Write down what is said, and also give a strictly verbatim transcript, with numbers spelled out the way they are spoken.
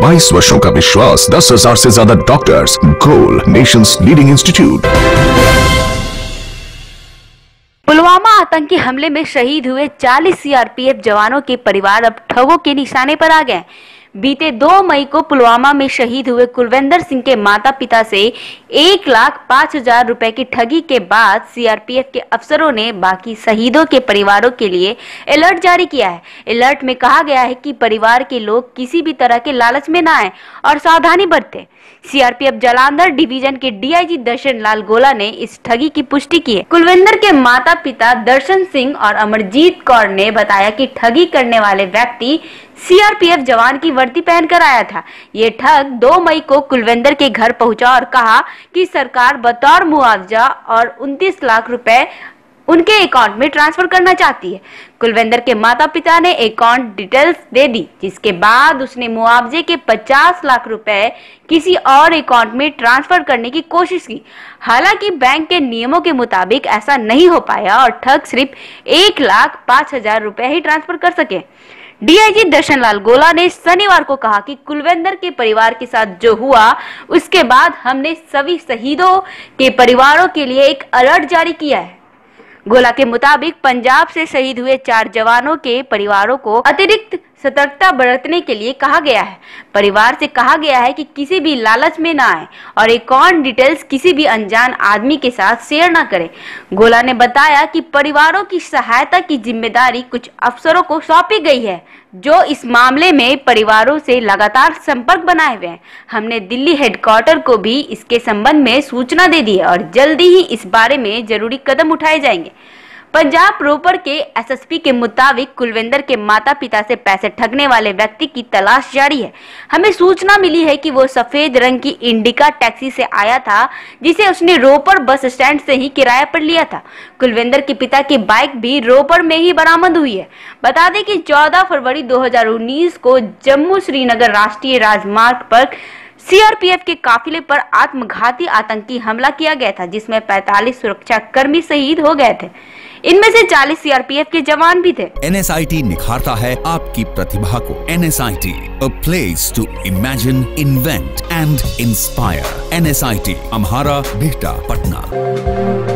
बाईस वर्षों का विश्वास, दस हजार से ज्यादा doctors. Goal, nations leading institute. Pulwama आतंकी हमले में शहीद हुए चालीस सीआरपीएफ जवानों के परिवार अब ठगों के निशाने पर आ गए। बीते दो मई को पुलवामा में शहीद हुए कुलविंदर सिंह के माता पिता से एक लाख पाँच हजार रुपए की ठगी के बाद सीआरपीएफ के अफसरों ने बाकी शहीदों के परिवारों के लिए अलर्ट जारी किया है। अलर्ट में कहा गया है कि परिवार के लोग किसी भी तरह के लालच में ना आए और सावधानी बरतें। सीआरपीएफ जालंधर डिवीजन के डीआईजी दर्शन लाल गोला ने इस ठगी की पुष्टि की है। कुलविंदर के माता पिता दर्शन सिंह और अमरजीत कौर ने बताया कि ठगी करने वाले व्यक्ति सीआरपीएफ जवान की वर्दी पहनकर आया था। ये ठग दो मई को कुलविंदर के घर पहुंचा और कहा कि सरकार बतौर मुआवजा और उनतीस लाख रुपए उनके अकाउंट में ट्रांसफर करना चाहती है। कुलविंदर के माता पिता ने अकाउंट डिटेल्स दे दी, जिसके बाद उसने मुआवजे के पचास लाख रुपए किसी और अकाउंट में ट्रांसफर करने की कोशिश की। हालांकि बैंक के नियमों के मुताबिक ऐसा नहीं हो पाया और ठग सिर्फ एक लाख पाँच हजार रुपए ही ट्रांसफर कर सके। डीआईजी दर्शन लाल गोला ने शनिवार को कहा कि कुलविंदर के परिवार के साथ जो हुआ उसके बाद हमने सभी शहीदों के परिवारों के लिए एक अलर्ट जारी किया है। गोला के मुताबिक पंजाब से शहीद हुए चार जवानों के परिवारों को अतिरिक्त सतर्कता बरतने के लिए कहा गया है। परिवार से कहा गया है कि किसी भी लालच में ना आए और अकाउंट डिटेल्स किसी भी अनजान आदमी के साथ शेयर ना करें। गोला ने बताया कि परिवारों की सहायता की जिम्मेदारी कुछ अफसरों को सौंपी गई है, जो इस मामले में परिवारों से लगातार संपर्क बनाए हुए हैं। हमने दिल्ली हेडक्वार्टर को भी इसके संबंध में सूचना दे दी है और जल्दी ही इस बारे में जरूरी कदम उठाए जाएंगे। पंजाब रोपड़ के एसएसपी के मुताबिक कुलविंदर के माता पिता से पैसे ठगने वाले व्यक्ति की तलाश जारी है। हमें सूचना मिली है कि वो सफेद रंग की इंडिका टैक्सी से आया था, जिसे उसने रोपड़ बस स्टैंड से ही किराए पर लिया था। कुलविंदर के पिता की बाइक भी रोपड़ में ही बरामद हुई है। बता दें कि चौदह फरवरी दो हजार उन्नीस को जम्मू श्रीनगर राष्ट्रीय राजमार्ग पर सीआरपीएफ के काफिले पर आत्मघाती आतंकी हमला किया गया था, जिसमें पैंतालीस सुरक्षा कर्मी शहीद हो गए थे। इनमें से चालीस सीआरपीएफ के जवान भी थे। एनएसआईटी निखारता है आपकी प्रतिभा को। NSIT, a place to imagine, invent and inspire. NSIT, Amhara, Bihta, Patna.